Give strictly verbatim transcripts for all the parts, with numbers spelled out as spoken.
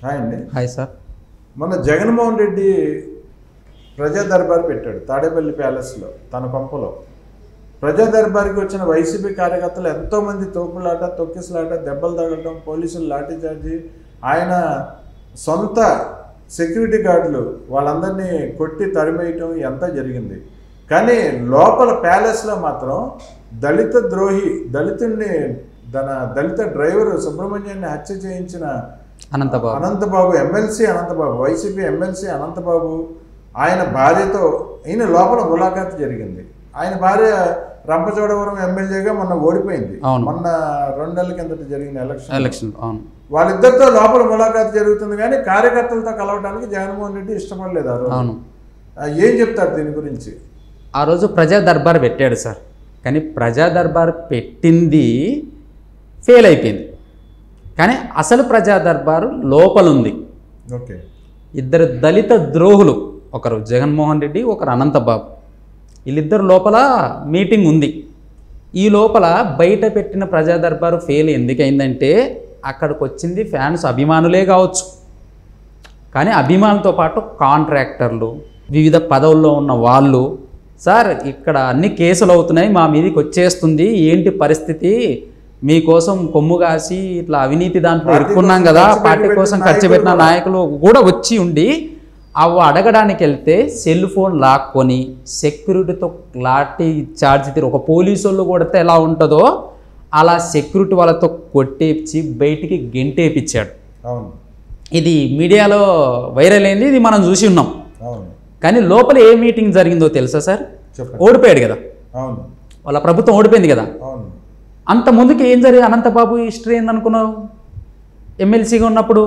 Hi అండి. Hi sir. మొన్న జగన్మోహన్ రెడ్డి ప్రజా దర్బార్ పెట్టాడు తాడేపల్లి ప్యాలెస్లో, తన కొంపలో. ప్రజా దర్బార్కి వచ్చిన వైసీపీ కార్యకర్తలు ఎంతోమంది తోపులాట, తొక్కిసలాట, దెబ్బలు తగలటం, పోలీసులు లాఠీచార్జి, ఆయన సొంత సెక్యూరిటీ గార్డులు వాళ్ళందరినీ కొట్టి తరిమేయటం ఎంత జరిగింది. కానీ లోపల ప్యాలెస్లో మాత్రం దళిత ద్రోహి, దళితుడిని తన దళిత డ్రైవర్ సుబ్రహ్మణ్యాన్ని హత్య చేయించిన Anantababu Anantababu MLC Anantababu YCP MLC Anantababu ఆయన భార్యతో ఈయన లోపల ములాఖాతు జరిగింది. ఆయన భార్య రంపచోడవరం ఎమ్మెల్యేగా మొన్న ఓడిపోయింది. మొన్న రెండు నెలల కిందట జరిగిన ఎలక్షన్ ఎలక్షన్ అవును వాళ్ళిద్దరితో లోపల ములాఖాతు జరుగుతుంది. కానీ కార్యకర్తలతో కలవడానికి జగన్మోహన్ రెడ్డి ఇష్టపడలేదు. ఆ రోజు అవును ఏం చెప్తారు దీని గురించి? ఆ రోజు ప్రజా దర్బార్ పెట్టాడు సార్. కానీ ప్రజా దర్బార్ పెట్టింది ఫెయిల్ అయిపోయింది. కానీ అసలు ప్రజా దర్బారు లోపలుంది. ఓకే. ఇద్దరు దళిత ద్రోహులు, ఒకరు జగన్మోహన్ రెడ్డి, ఒకరు అనంతబాబు, వీళ్ళిద్దరు లోపల మీటింగ్ ఉంది. ఈ లోపల బయట పెట్టిన ప్రజా దర్బారు ఫెయిల్ ఎందుకైందంటే అక్కడికి వచ్చింది ఫ్యాన్స్ అభిమానులే కావచ్చు, కానీ అభిమానులతో పాటు కాంట్రాక్టర్లు, వివిధ పదవుల్లో ఉన్న వాళ్ళు, సార్ ఇక్కడ అన్ని కేసులు అవుతున్నాయి, మా మీదకి వచ్చేస్తుంది, ఏంటి పరిస్థితి, మీకోసం కొమ్ము కాసి ఇట్లా అవినీతి దాంట్లో ఇరుక్కున్నాం కదా, పార్టీ కోసం ఖర్చు పెట్టిన నాయకులు కూడా వచ్చి ఉండి అవి అడగడానికి వెళ్తే సెల్ ఫోన్ లాక్కొని సెక్యూరిటీతో లాఠీ చార్జ్ తీరు ఒక పోలీసు వాళ్ళు కొడితే ఎలా ఉంటుందో అలా సెక్యూరిటీ వాళ్ళతో కొట్టేపించి బయటికి గెంటేపించాడు. ఇది మీడియాలో వైరల్ అయింది, ఇది మనం చూసి ఉన్నాం. కానీ లోపల ఏ మీటింగ్ జరిగిందో తెలుసా సార్? ఓడిపోయాడు కదా, వాళ్ళ ప్రభుత్వం ఓడిపోయింది కదా. అంత ముందుకి ఏం జరిగి అనంతబాబు హిస్టరీ ఏందనుకున్నావు? ఎమ్మెల్సీగా ఉన్నప్పుడు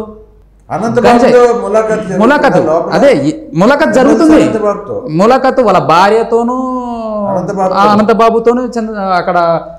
ములాఖతు, అదే ములాఖతు జరుగుతుంది. ములాఖతు వాళ్ళ భార్యతోనూ అనంతబాబుతోనూ అక్కడ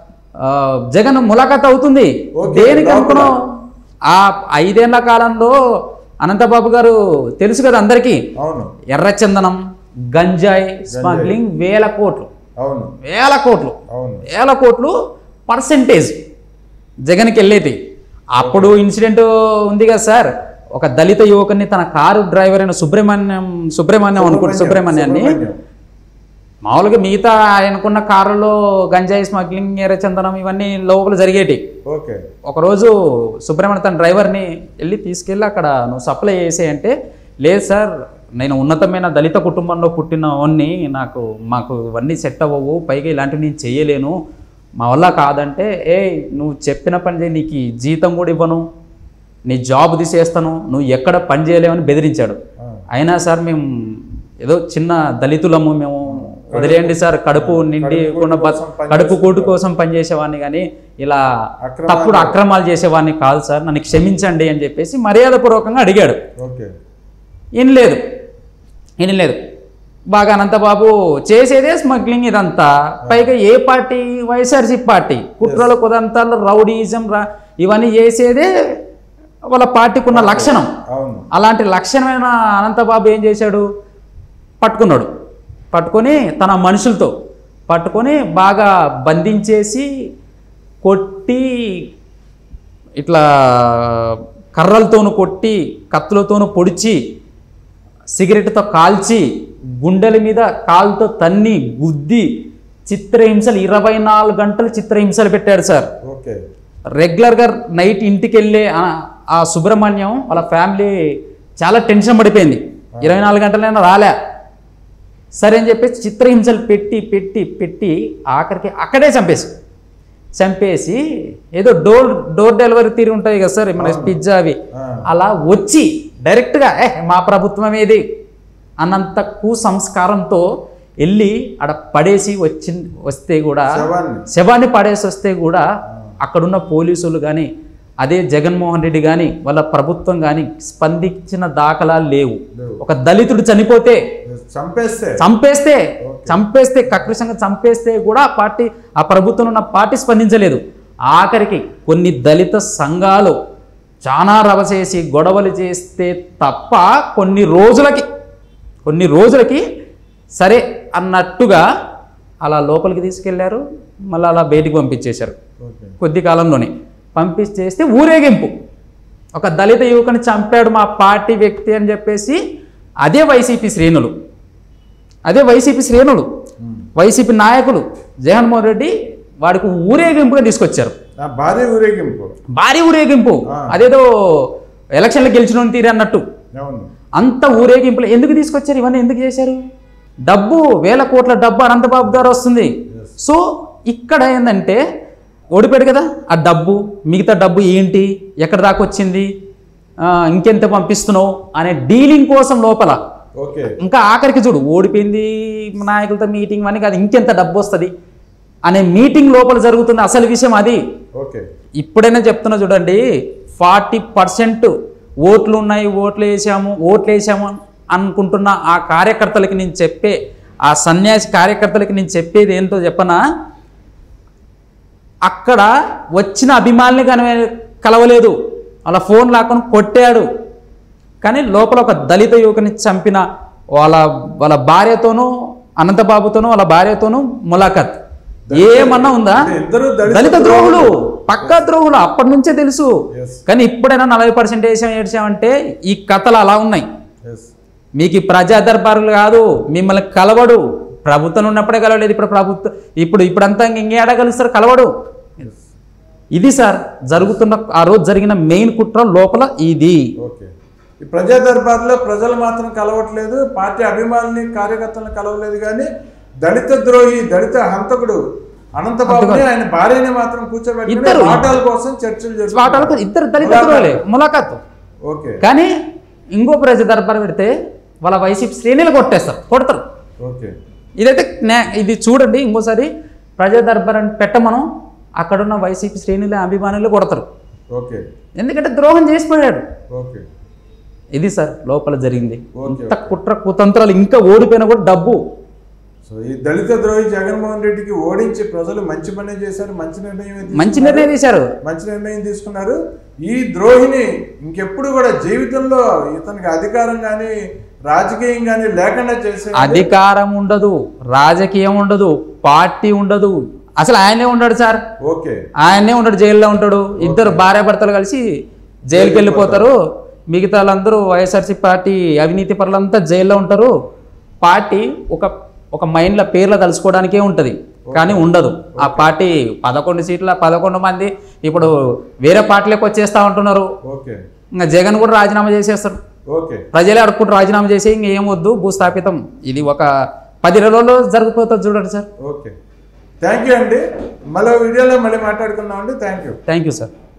జగన్ ములాఖతు అవుతుంది. దేనికి అనుకున్నావు? ఆ ఐదేళ్ల కాలంలో అనంతబాబు గారు తెలుసు కదా అందరికీ, ఎర్రచందనం, గంజాయి స్మగ్లింగ్ వేల కోట్లు వేల కోట్లు వేల కోట్లు పర్సెంటేజ్ జగన్కి వెళ్ళేది. అప్పుడు ఇన్సిడెంట్ ఉంది కదా సార్, ఒక దళిత యువకుని తన కారు డ్రైవర్ అయిన సుబ్రహ్మణ్యం సుబ్రహ్మణ్యం అనుకుంటే సుబ్రహ్మణ్యాన్ని మామూలుగా మిగతా ఆయనకున్న కారులో గంజాయి స్మగ్లింగ్, ఎర్రచందనం ఇవన్నీ లోపల జరిగేటి. ఒకరోజు సుబ్రహ్మణ్యం తన డ్రైవర్ని వెళ్ళి తీసుకెళ్ళి అక్కడ నువ్వు సప్లై చేసేయంటే, లేదు సార్ నేను ఉన్నతమైన దళిత కుటుంబంలో పుట్టిన వాడిని, నాకు మాకు ఇవన్నీ సెట్ అవ్వవు, పైగా ఇలాంటివి నేను చేయలేను, మా వల్ల కాదంటే, ఏ నువ్వు చెప్పిన పని చేయి, నీకు జీతం కూడా ఇవ్వను, నీ జాబ్ తీసేస్తాను, నువ్వు ఎక్కడ పని చేయలేవని బెదిరించాడు. అయినా సార్ మేము ఏదో చిన్న దళితులము, మేము వదిలేయండి సార్, కడుపు నిండి ఉన్న కడుపు కూటు కోసం పనిచేసేవాడిని, కానీ ఇలా తప్పుడు అక్రమాలు చేసేవాడిని కాదు సార్, నన్ను క్షమించండి అని చెప్పేసి మర్యాదపూర్వకంగా అడిగాడు. ఈయన లేదు ఈయన లేదు బాగా అనంతబాబు చేసేదే స్మగ్లింగ్ ఇదంతా, పైగా ఏ పార్టీ? YSRCP party. కుట్రల కుదంతాలు, రౌడీజం ఇవన్నీ చేసేదే వాళ్ళ పార్టీకి ఉన్న లక్షణం. అలాంటి లక్షణమైన అనంతబాబు ఏం చేశాడు? పట్టుకున్నాడు. పట్టుకొని తన మనుషులతో పట్టుకొని బాగా బంధించేసి కొట్టి, ఇట్లా కర్రలతోనూ కొట్టి, కత్తులతోనూ పొడిచి, సిగరెట్తో కాల్చి, గుండెల మీద కాలుతో తన్ని గుద్ది చిత్రహింసలు, ఇరవై నాలుగు గంటలు చిత్రహింసలు పెట్టాడు సార్. రెగ్యులర్గా నైట్ ఇంటికి వెళ్ళే ఆ సుబ్రహ్మణ్యం వాళ్ళ ఫ్యామిలీ చాలా టెన్షన్ పడిపోయింది, ఇరవై నాలుగు గంటలైనా రాలే. సరే అని చెప్పేసి చిత్రహింసలు పెట్టి పెట్టి పెట్టి ఆఖరికి అక్కడే చంపేసి చంపేసి ఏదో డోర్ డోర్ డెలివరీ తీరు ఉంటుంది కదా సార్, మన పిజ్జా అవి, అలా వచ్చి డైరెక్ట్గా ఏ మా ప్రభుత్వం ఏది అన్నంత కుసంస్కారంతో వెళ్ళి ఆడ పడేసి వచ్చి వస్తే కూడా, శవాన్ని పడేసి వస్తే కూడా అక్కడున్న పోలీసులు కానీ, అదే జగన్మోహన్ రెడ్డి కానీ, వాళ్ళ ప్రభుత్వం కానీ స్పందించిన దాఖలాలు లేవు. ఒక దళితుడు చనిపోతే చంపేస్తే చంపేస్తే చంపేస్తే కకృషంగా చంపేస్తే కూడా పార్టీ, ఆ ప్రభుత్వం ఉన్న పార్టీ స్పందించలేదు. ఆఖరికి కొన్ని దళిత సంఘాలు చాలా రవ చేసి గొడవలు చేస్తే తప్ప కొన్ని రోజులకి కొన్ని రోజులకి సరే అన్నట్టుగా అలా లోపలికి తీసుకెళ్లారు, మళ్ళీ అలా బయటికి పంపించేశారు. కొద్ది కాలంలోనే పంపించేస్తే ఊరేగింపు ఒక దళిత యువకుని చంపాడు మా పార్టీ వ్యక్తి అని చెప్పేసి అదే వైసీపీ శ్రేణులు అదే వైసీపీ శ్రేణులు వైసీపీ నాయకులు జగన్మోహన్ రెడ్డి వాడికి ఊరేగింపుగా తీసుకొచ్చారు. భారీ ఊరేగింపు భారీ ఊరేగింపు అదేదో ఎలక్షన్లు గెలిచిన తీరే అన్నట్టు అంత ఊరేగింపులు ఎందుకు తీసుకొచ్చారు? ఇవన్నీ ఎందుకు చేశారు? డబ్బు వేల కోట్ల డబ్బు అనంతబాబు గారు వస్తుంది. సో ఇక్కడ ఏంటంటే ఓడిపోయాడు కదా, ఆ డబ్బు మిగతా డబ్బు ఏంటి, ఎక్కడ దాకా వచ్చింది, ఇంకెంత పంపిస్తున్నావు అనే డీలింగ్ కోసం లోపల. ఇంకా ఆఖరికి చూడు ఓడిపోయింది నాయకులతో మీటింగ్ అని కాదు, ఇంకెంత డబ్బు వస్తుంది అనే మీటింగ్ లోపల జరుగుతుంది అసలు విషయం అది. ఇప్పుడైనా చెప్తున్నా చూడండి, ఫార్టీ పర్సెంట్ ఓట్లు ఉన్నాయి, ఓట్లు వేసాము ఓట్లు వేసాము అనుకుంటున్న ఆ కార్యకర్తలకి నేను చెప్పే ఆ సన్యాసి కార్యకర్తలకి నేను చెప్పేది ఏంటో చెప్పనా, అక్కడ వచ్చిన అభిమానులు కానీ కలవలేదు, అలా ఫోన్ లాక్కొని కొట్టాడు. కానీ లోపల ఒక దళిత యువకుని చంపిన వాళ్ళ వాళ్ళ భార్యతోనూ అనంతబాబుతోనూ వాళ్ళ భార్యతోనూ ములాఖత్ ఏమన్నా ఉందా? దళిత ద్రోహులు, పక్కా ద్రోహులు అప్పటి నుంచే తెలుసు. కానీ ఇప్పుడైనా నలభై పర్సెంట్ వేసాం ఏడ్చామంటే ఈ కథలు అలా ఉన్నాయి. మీకు ఈ ప్రజా దర్బారులు కాదు, మిమ్మల్ని కలవడు. ప్రభుత్వం ఉన్నప్పుడే కలవలేదు, ఇప్పుడు ప్రభుత్వం ఇప్పుడు ఇప్పుడంతా ఇంకేడా కలుస్తారు, కలవడు. ఇది సార్ జరుగుతున్న ఆ రోజు జరిగిన మెయిన్ కుట్ర లోపల ఇది. ఈ ప్రజా దర్బార్లో ప్రజలు మాత్రం కలవట్లేదు, పార్టీ అభిమానుల్ని కార్యకర్తలను కలవలేదు. కానీ దళిత ద్రోహి దళిత హంతకుడు అనంతబాబుని ఆయన భార్యని మాత్రం కూర్చోబెట్టి ఇద్దరు ఆటల కోసం చర్చలు చేస్తారు. ఇద్దరు దళిత ద్రోహులే ములాఖాత్. ఓకే. కానీ ఇంకో ప్రజా దర్బార్ పెడితే వాళ్ళ వైసీపీ శ్రేణులు కొట్టేస్తారు, కొడతారు. ఓకే. ఇదైతే ఇది చూడండి, ఇంకోసారి ప్రజా దర్బార్ అని పెట్టమను, అక్కడున్న వైసీపీ శ్రేణులు అభిమానులు కొడతారు. ఓకే. ఎందుకంటే ద్రోహం చేసిపోయాడు. ఓకే. ఇది సార్ లోపల జరిగింది. ఇంత కుట్ర కుతంత్రాలు, ఇంకా ఓడిపోయినా కూడా డబ్బు. సో ఈ దళిత ద్రోహి జగన్మోహన్ రెడ్డికి ఓడించి ప్రజలు మంచి పని చేశారు, మంచి నిర్ణయం మంచి నిర్ణయం తీశారు మంచి నిర్ణయం తీసుకున్నారు. ఈ ద్రోహిని ఇంకెప్పుడు కూడా జీవితంలో ఇతనికి అధికారం కానీ రాజకీయం కానీ లేకుండా చేసే అధికారం ఉండదు, రాజకీయం ఉండదు, పార్టీ ఉండదు, అసలు ఆయనే ఉండడు సార్. ఓకే. ఆయనే ఉండడు, జైల్లో ఉంటాడు. ఇద్దరు భార్య భర్తలు కలిసి జైలుకి వెళ్ళిపోతారు. మిగతా వాళ్ళందరూ వైఎస్ఆర్సీ పార్టీ అవినీతి పరులంతా జైల్లో ఉంటారు. పార్టీ ఒక ఒక మైండ్ల పేర్ల తలుసుకోవడానికే ఉంటుంది, కానీ ఉండదు. ఆ పార్టీ పదకొండు సీట్ల పదకొండు మంది ఇప్పుడు వేరే పార్టీలకు వచ్చేస్తా ఉంటున్నారు. ఇంకా జగన్ కూడా రాజీనామా చేసేస్తారు. ప్రజలే అడుక్కుంటూ రాజీనామా చేసి ఇంక ఏం వద్దు భూస్థాపితం. ఇది ఒక పది రోజుల్లో జరిగిపోతుంది చూడండి సార్. ఓకే, థ్యాంక్ యూ అండి. మళ్ళీ వీడియోలో మళ్ళీ మాట్లాడుకుందాం అండి. Thank you thank you sir.